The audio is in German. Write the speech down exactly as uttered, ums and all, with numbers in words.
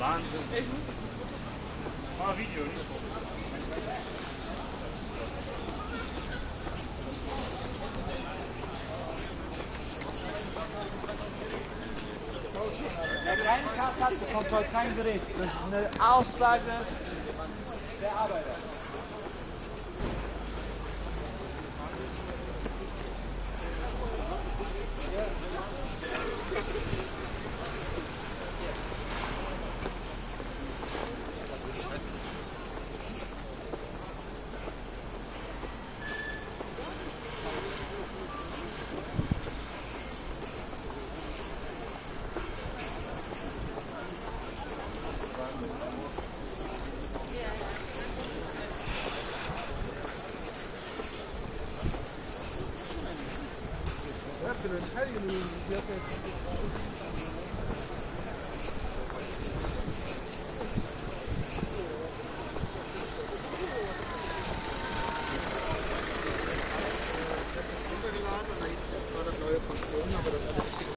Wahnsinn. Ich muss das nicht fotografieren. Mach Video, nicht Foto. Wer keine Karte hat, bekommt heute kein Gerät. Das ist eine Aussage der Arbeiter. Das ist runtergeladen und da hieß es, jetzt war das neue Funktion, aber das hatte